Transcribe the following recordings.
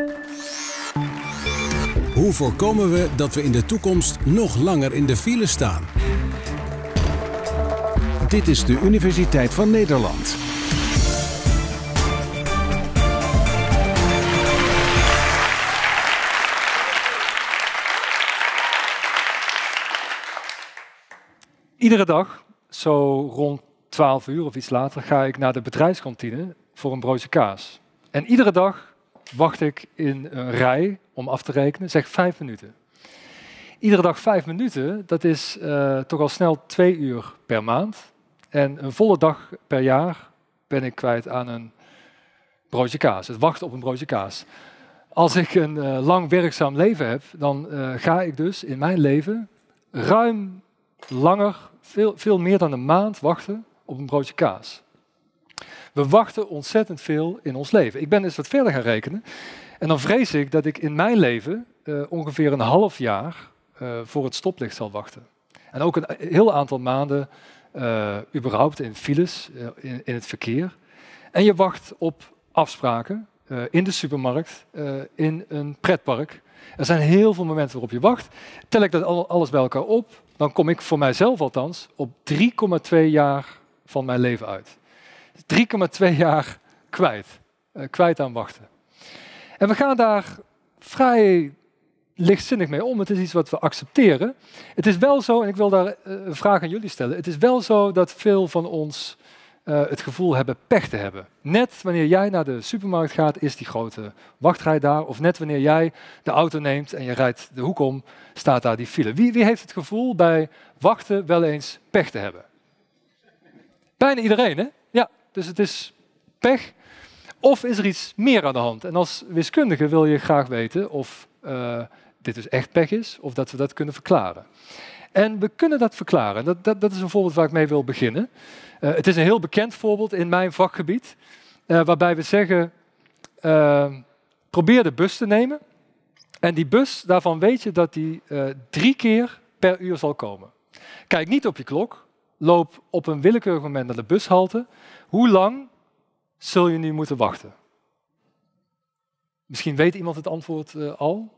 Hoe voorkomen we dat we in de toekomst nog langer in de file staan? Dit is de Universiteit van Nederland. Iedere dag, zo rond 12 uur of iets later, ga ik naar de bedrijfskantine voor een broodje kaas. En iedere dag wacht ik in een rij om af te rekenen, zeg 5 minuten. Iedere dag 5 minuten, dat is toch al snel 2 uur per maand. En een volle dag per jaar ben ik kwijt aan een broodje kaas, het wachten op een broodje kaas. Als ik een lang werkzaam leven heb, dan ga ik dus in mijn leven ruim langer, veel meer dan een maand wachten op een broodje kaas. We wachten ontzettend veel in ons leven. Ik ben eens wat verder gaan rekenen. En dan vrees ik dat ik in mijn leven ongeveer een half jaar voor het stoplicht zal wachten. En ook een heel aantal maanden überhaupt in files, in het verkeer. En je wacht op afspraken in de supermarkt, in een pretpark. Er zijn heel veel momenten waarop je wacht. Tel ik dat alles bij elkaar op, dan kom ik voor mijzelf althans op 3,2 jaar van mijn leven uit. 3,2 jaar kwijt aan wachten. En we gaan daar vrij lichtzinnig mee om. Het is iets wat we accepteren. Het is wel zo, en ik wil daar een vraag aan jullie stellen. Het is wel zo dat veel van ons het gevoel hebben pech te hebben. Net wanneer jij naar de supermarkt gaat, is die grote wachtrij daar. Of net wanneer jij de auto neemt en je rijdt de hoek om, staat daar die file. Wie heeft het gevoel bij wachten wel eens pech te hebben? Bijna iedereen, hè? Ja, dus het is pech. Of is er iets meer aan de hand? En als wiskundige wil je graag weten of dit dus echt pech is, of dat we dat kunnen verklaren. En we kunnen dat verklaren. Dat is een voorbeeld waar ik mee wil beginnen. Het is een heel bekend voorbeeld in mijn vakgebied, waarbij we zeggen, probeer de bus te nemen. En die bus, daarvan weet je dat die 3 keer per uur zal komen. Kijk niet op je klok, loop op een willekeurig moment naar de bushalte. Hoe lang zul je nu moeten wachten? Misschien weet iemand het antwoord al.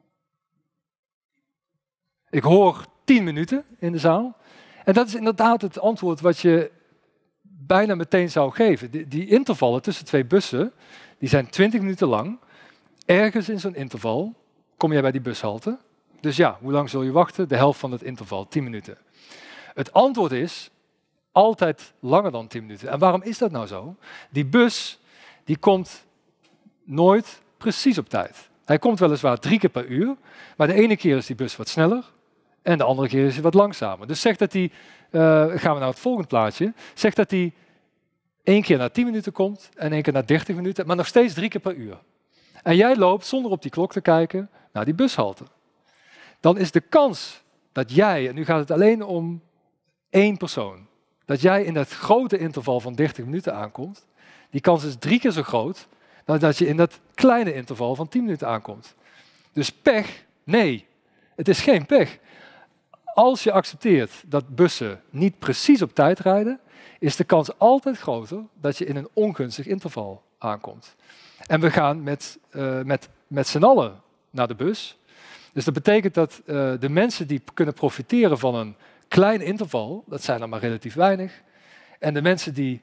Ik hoor 10 minuten in de zaal. En dat is inderdaad het antwoord wat je bijna meteen zou geven. Die intervallen tussen 2 bussen, die zijn 20 minuten lang. Ergens in zo'n interval kom jij bij die bushalte. Dus ja, hoe lang zul je wachten? De helft van het interval, 10 minuten. Het antwoord is altijd langer dan 10 minuten. En waarom is dat nou zo? Die bus die komt nooit precies op tijd. Hij komt weliswaar 3 keer per uur, maar de ene keer is die bus wat sneller en de andere keer is hij wat langzamer. Dus zeg dat hij, gaan we naar het volgende plaatje, zeg dat hij 1 keer na 10 minuten komt en 1 keer na 30 minuten, maar nog steeds 3 keer per uur. En jij loopt zonder op die klok te kijken naar die bushalte. Dan is de kans dat jij, en nu gaat het alleen om 1 persoon, dat jij in dat grote interval van 30 minuten aankomt, die kans is 3 keer zo groot dan dat je in dat kleine interval van 10 minuten aankomt. Dus pech? Nee, het is geen pech. Als je accepteert dat bussen niet precies op tijd rijden, is de kans altijd groter dat je in een ongunstig interval aankomt. En we gaan met z'n allen naar de bus. Dus dat betekent dat de mensen die kunnen profiteren van een klein interval, dat zijn er maar relatief weinig. En de mensen die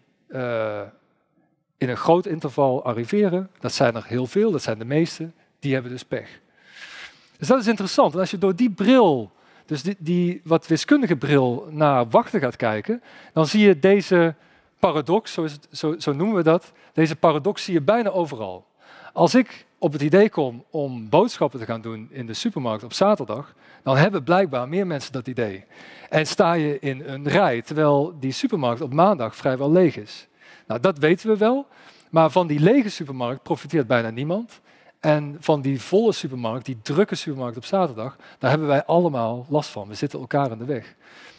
in een groot interval arriveren, dat zijn er heel veel, dat zijn de meesten, die hebben dus pech. Dus dat is interessant. En als je door die bril, dus die wat wiskundige bril, naar wachten gaat kijken, dan zie je deze paradox, zo noemen we dat, deze paradox zie je bijna overal. Als ik op het idee kom om boodschappen te gaan doen in de supermarkt op zaterdag, dan hebben blijkbaar meer mensen dat idee. En sta je in een rij, terwijl die supermarkt op maandag vrijwel leeg is. Nou, dat weten we wel, maar van die lege supermarkt profiteert bijna niemand. En van die volle supermarkt, die drukke supermarkt op zaterdag, daar hebben wij allemaal last van. We zitten elkaar in de weg.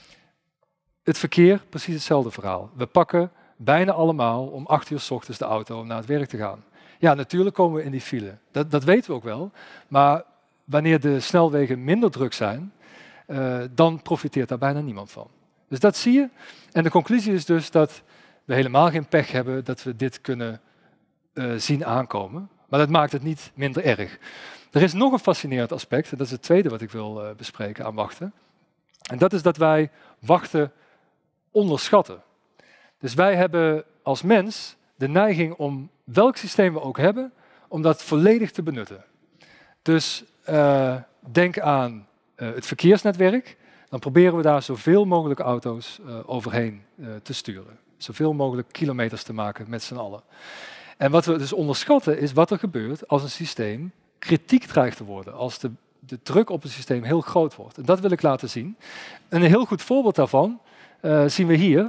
Het verkeer, precies hetzelfde verhaal. We pakken bijna allemaal om 8 uur 's ochtends de auto om naar het werk te gaan. Ja, natuurlijk komen we in die file. Dat weten we ook wel. Maar wanneer de snelwegen minder druk zijn, dan profiteert daar bijna niemand van. Dus dat zie je. En de conclusie is dus dat we helemaal geen pech hebben dat we dit kunnen zien aankomen. Maar dat maakt het niet minder erg. Er is nog een fascinerend aspect, en dat is het tweede wat ik wil bespreken aan wachten. En dat is dat wij wachten onderschatten. Dus wij hebben als mens de neiging om welk systeem we ook hebben, om dat volledig te benutten. Dus denk aan het verkeersnetwerk. Dan proberen we daar zoveel mogelijk auto's overheen te sturen. Zoveel mogelijk kilometers te maken met z'n allen. En wat we dus onderschatten is wat er gebeurt als een systeem kritiek dreigt te worden. Als de druk op het systeem heel groot wordt. En dat wil ik laten zien. En een heel goed voorbeeld daarvan zien we hier.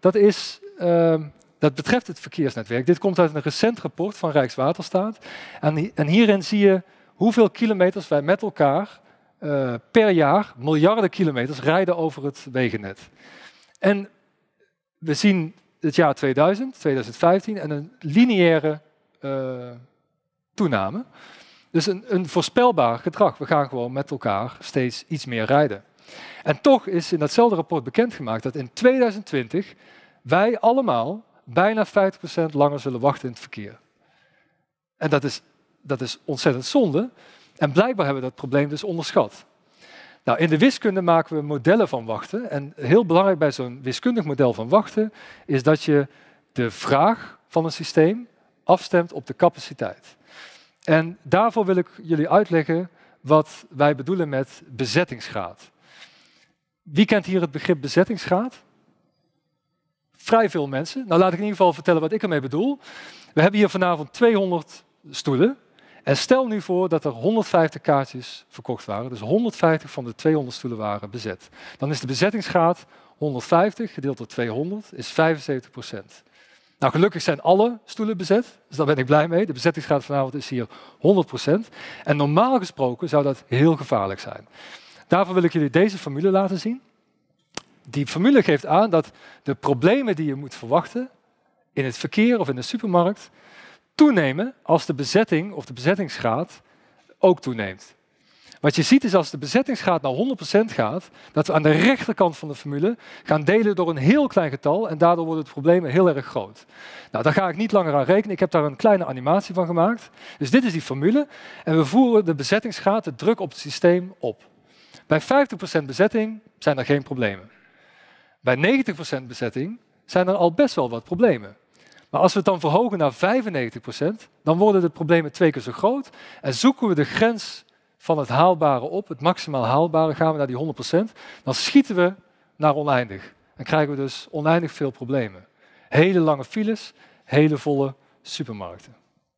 Dat betreft het verkeersnetwerk. Dit komt uit een recent rapport van Rijkswaterstaat. En hierin zie je hoeveel kilometers wij met elkaar per jaar, miljarden kilometers, rijden over het wegennet. En we zien het jaar 2000, 2015 en een lineaire toename. Dus een voorspelbaar gedrag. We gaan gewoon met elkaar steeds iets meer rijden. En toch is in datzelfde rapport bekendgemaakt dat in 2020 wij allemaal bijna 50% langer zullen wachten in het verkeer. En dat is ontzettend zonde. En blijkbaar hebben we dat probleem dus onderschat. Nou, in de wiskunde maken we modellen van wachten. En heel belangrijk bij zo'n wiskundig model van wachten is dat je de vraag van een systeem afstemt op de capaciteit. En daarvoor wil ik jullie uitleggen wat wij bedoelen met bezettingsgraad. Wie kent hier het begrip bezettingsgraad? Vrij veel mensen. Nou, laat ik in ieder geval vertellen wat ik ermee bedoel. We hebben hier vanavond 200 stoelen. En stel nu voor dat er 150 kaartjes verkocht waren. Dus 150 van de 200 stoelen waren bezet. Dan is de bezettingsgraad 150 gedeeld door 200 is 75%. Nou, gelukkig zijn alle stoelen bezet, dus daar ben ik blij mee. De bezettingsgraad vanavond is hier 100%. En normaal gesproken zou dat heel gevaarlijk zijn. Daarvoor wil ik jullie deze formule laten zien. Die formule geeft aan dat de problemen die je moet verwachten in het verkeer of in de supermarkt toenemen als de bezetting of de bezettingsgraad ook toeneemt. Wat je ziet is als de bezettingsgraad naar 100% gaat, dat we aan de rechterkant van de formule gaan delen door een heel klein getal en daardoor worden de problemen heel erg groot. Nou, daar ga ik niet langer aan rekenen. Ik heb daar een kleine animatie van gemaakt. Dus dit is die formule en we voeren de bezettingsgraad, de druk op het systeem op. Bij 50% bezetting zijn er geen problemen. Bij 90% bezetting zijn er al best wel wat problemen. Maar als we het dan verhogen naar 95%, dan worden de problemen 2 keer zo groot en zoeken we de grens van het haalbare op, het maximaal haalbare, gaan we naar die 100%, dan schieten we naar oneindig. En krijgen we dus oneindig veel problemen. Hele lange files, hele volle supermarkten.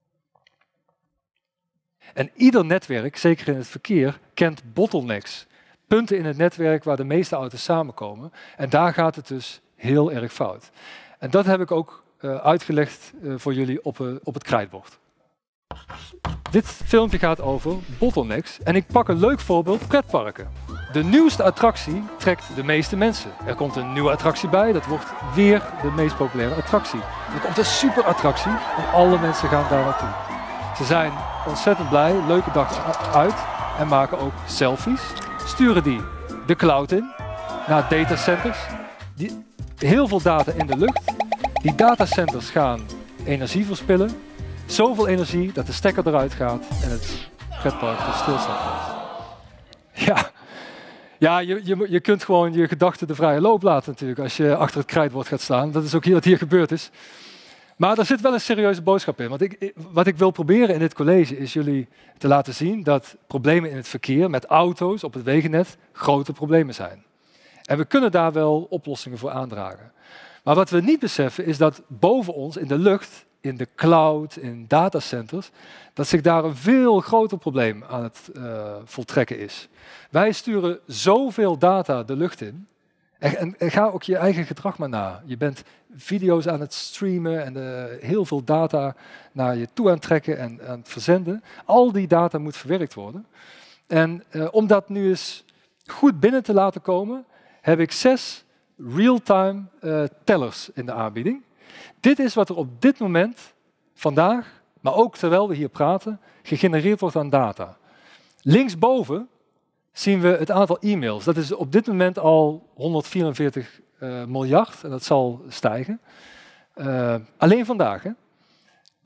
En ieder netwerk, zeker in het verkeer, kent bottlenecks. Punten in het netwerk waar de meeste auto's samenkomen. En daar gaat het dus heel erg fout. En dat heb ik ook uitgelegd voor jullie op het krijtbord. Dit filmpje gaat over bottlenecks en ik pak een leuk voorbeeld, pretparken. De nieuwste attractie trekt de meeste mensen. Er komt een nieuwe attractie bij, dat wordt weer de meest populaire attractie. Er komt een superattractie en alle mensen gaan daar naartoe. Ze zijn ontzettend blij, leuke dag uit en maken ook selfies. Sturen die de cloud in, naar datacenters. Heel veel data in de lucht. Die datacenters gaan energie verspillen. Zoveel energie dat de stekker eruit gaat en het pretpark tot stilstand komt. Ja, je kunt gewoon je gedachten de vrije loop laten natuurlijk als je achter het krijtbord gaat staan. Dat is ook wat hier gebeurd is. Maar er zit wel een serieuze boodschap in. Want wat ik wil proberen in dit college is jullie te laten zien dat problemen in het verkeer met auto's op het wegennet grote problemen zijn. En we kunnen daar wel oplossingen voor aandragen. Maar wat we niet beseffen is dat boven ons in de lucht, in de cloud, in datacenters, dat zich daar een veel groter probleem aan het voltrekken is. Wij sturen zoveel data de lucht in. En ga ook je eigen gedrag maar na. Je bent video's aan het streamen en heel veel data naar je toe aan het trekken en aan het verzenden. Al die data moet verwerkt worden. En om dat nu eens goed binnen te laten komen, heb ik 6 real-time tellers in de aanbieding. Dit is wat er op dit moment, vandaag, maar ook terwijl we hier praten, gegenereerd wordt aan data. Linksboven zien we het aantal e-mails. Dat is op dit moment al 144 miljard en dat zal stijgen. Alleen vandaag. Hè?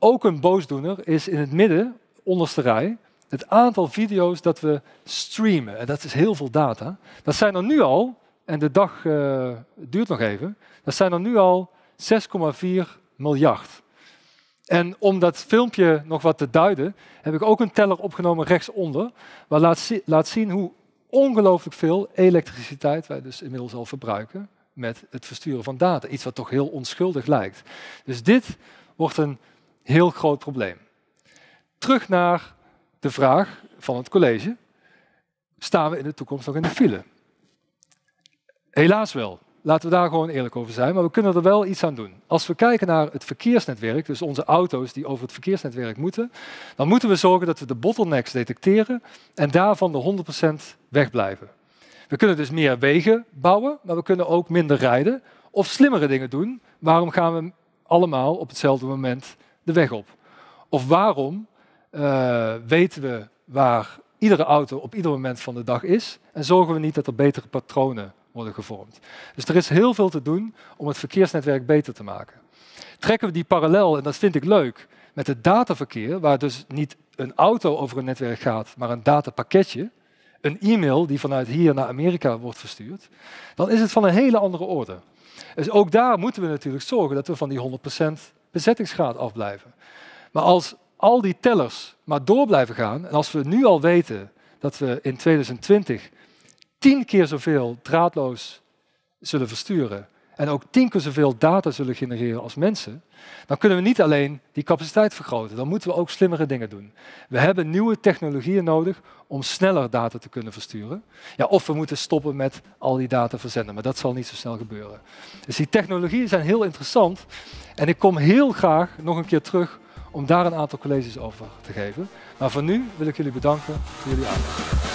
ook een boosdoener is in het midden, onderste rij, het aantal video's dat we streamen. En dat is heel veel data. Dat zijn er nu al, en de dag duurt nog even, dat zijn er nu al 6,4 miljard. En om dat filmpje nog wat te duiden, heb ik ook een teller opgenomen rechtsonder, waar laat zien hoe ongelooflijk veel elektriciteit wij dus inmiddels al verbruiken met het versturen van data. Iets wat toch heel onschuldig lijkt. Dus dit wordt een heel groot probleem. Terug naar de vraag van het college. Staan we in de toekomst nog in de file? Helaas wel. Laten we daar gewoon eerlijk over zijn, maar we kunnen er wel iets aan doen. Als we kijken naar het verkeersnetwerk, dus onze auto's die over het verkeersnetwerk moeten, dan moeten we zorgen dat we de bottlenecks detecteren en daarvan de 100% wegblijven. We kunnen dus meer wegen bouwen, maar we kunnen ook minder rijden of slimmere dingen doen. Waarom gaan we allemaal op hetzelfde moment de weg op? Of waarom weten we waar iedere auto op ieder moment van de dag is en zorgen we niet dat er betere patronen worden gevormd. Dus er is heel veel te doen om het verkeersnetwerk beter te maken. Trekken we die parallel, en dat vind ik leuk, met het dataverkeer, waar dus niet een auto over een netwerk gaat, maar een datapakketje, een e-mail die vanuit hier naar Amerika wordt verstuurd, dan is het van een hele andere orde. Dus ook daar moeten we natuurlijk zorgen dat we van die 100% bezettingsgraad afblijven. Maar als al die tellers maar door blijven gaan, en als we nu al weten dat we in 2020 10 keer zoveel draadloos zullen versturen en ook 10 keer zoveel data zullen genereren als mensen, dan kunnen we niet alleen die capaciteit vergroten, dan moeten we ook slimmere dingen doen. We hebben nieuwe technologieën nodig om sneller data te kunnen versturen. Ja, of we moeten stoppen met al die data verzenden, maar dat zal niet zo snel gebeuren. Dus die technologieën zijn heel interessant en ik kom heel graag nog een keer terug om daar een aantal colleges over te geven. Maar voor nu wil ik jullie bedanken voor jullie aandacht.